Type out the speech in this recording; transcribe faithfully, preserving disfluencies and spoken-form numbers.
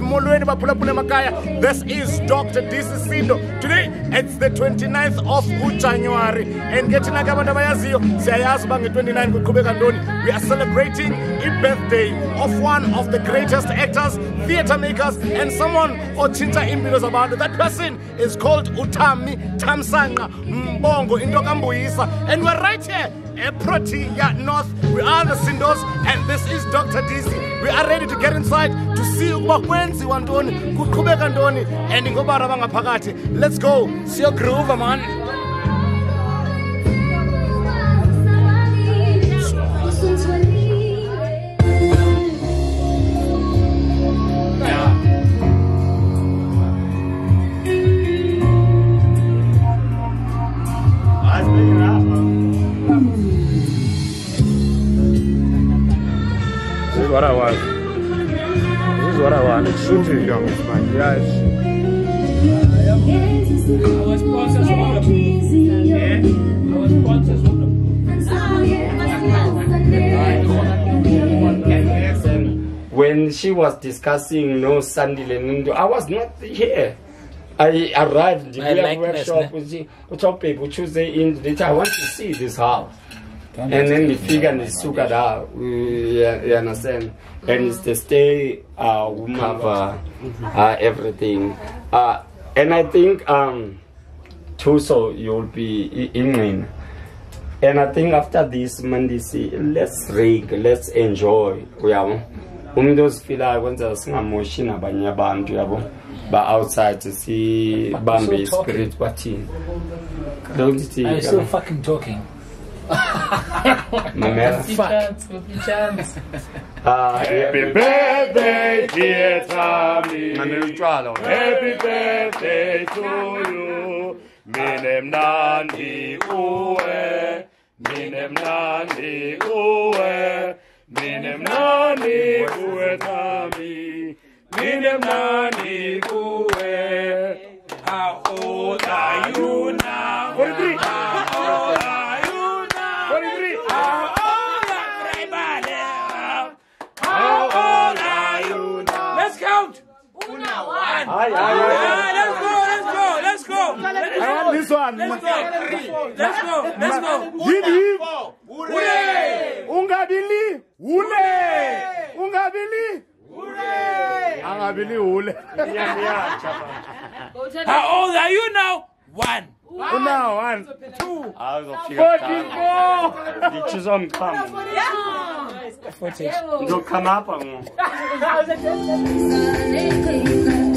This is Doctor Disi. Today it's the twenty-ninth of January and getting a twenty-nine we are celebrating a birthday of one of the greatest actors, theater makers, and someone ochinta imbilos about it. That person is called Thami Mbongo in Mbuyisa, and we're right here at Protea North. We are the Sindos, and this is Doctor Disi. We are ready to get inside to see Wakwenzi Wantoni, Kukubeka Ndoni, and Ingobarabanga Pagati. Let's go. See your groove, man. This is what I want. This is what I want. It's shooting young, it's fine. Yes. I was processed one of them. Yeah. I was processed one of them. When she was discussing no Sunday, I was not here. I arrived in the workshop with people Tuesday in the I want to see this house. And then we figure the sugar out, you understand? And it's the stay, uh, woman, uh, uh, everything. Uh, and I think, um, too, so you'll be in. And I think after this, Monday, let's drink, let's enjoy. We are. Um, those feel I want to sing a motion about your band, but outside to see Bambi spirit party. Are you still fucking talking? Happy birthday, dear Thami. Happy birthday to you. Minem nandi uwe. Minem nandi uwe. Minem nandi uwe Thami. Minem nandi uwe. How old are you now? How old are you now? How old are you now? Let's count. Una, one. Aye, aye, let's go, let's go, let's go. Let's I want this one. Let's go. Let's go. Let's go. Give him. Hooray! Ungabili. Hooray! Ungabili. Hooray! Ungabili. Hooray! How old are you now? One. One. Now, one. Two. forty-four. Did you some come? forty. Don't come up.